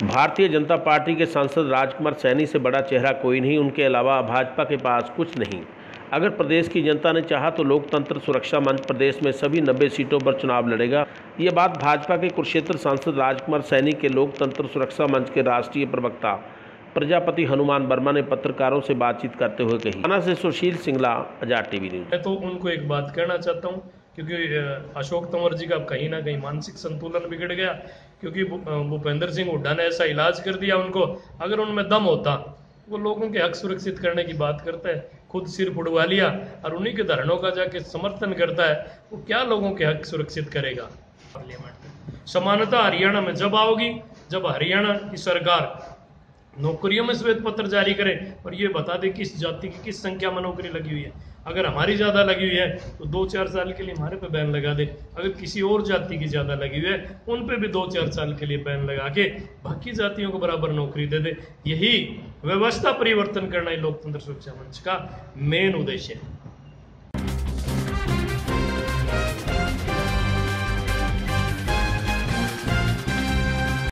Bharatiya Janata party के सांसद राजकुमार सैनी से बड़ा चेहरा कोई नहीं, उनके अलावा भाजपा के पास कुछ नहीं। अगर प्रदेश की जनता ने चाहा तो लोकतंत्र सुरक्षा मंच प्रदेश में सभी 90 सीटों पर चुनाव लड़ेगा। ये बात भाजपा के कुरुक्षेत्र सांसद राजकुमार सैनी के लोकतंत्र सुरक्षा मंच के राष्ट्रीय प्रवक्ता प्रजापति हनुमान वर्मा ने पत्रकारों से बातचीत करते हुए कही। थाना से सुशील सिंगला, आजाद टीवी न्यूज। मैं तो उनको एक बात कहना चाहता हूँ, क्योंकि अशोक तंवर जी का कहीं ना कहीं मानसिक संतुलन बिगड़ गया, क्योंकि भूपेंद्र सिंह हुड्डा ने ऐसा इलाज कर दिया उनको। अगर उनमें दम होता, वो लोगों के हक सुरक्षित करने की बात करता है, खुद सिर फुड़वा लिया और उन्हीं के धरनों का जाके समर्थन करता है, वो क्या लोगों के हक सुरक्षित करेगा। समानता हरियाणा में जब आओगी जब हरियाणा की सरकार नौकरियों में श्वेत पत्र जारी करे और ये बता दे किस जाति की किस संख्या में नौकरी लगी हुई है। अगर हमारी ज्यादा लगी हुई है तो 2-4 साल के लिए हमारे पे बैन लगा दे। अगर किसी और जाति की ज्यादा लगी हुई है उन पे भी 2-4 साल के लिए बैन लगा के बाकी जातियों को बराबर नौकरी दे दे। यही व्यवस्था परिवर्तन करना ही लोकतंत्र सुरक्षा मंच का मेन उद्देश्य है।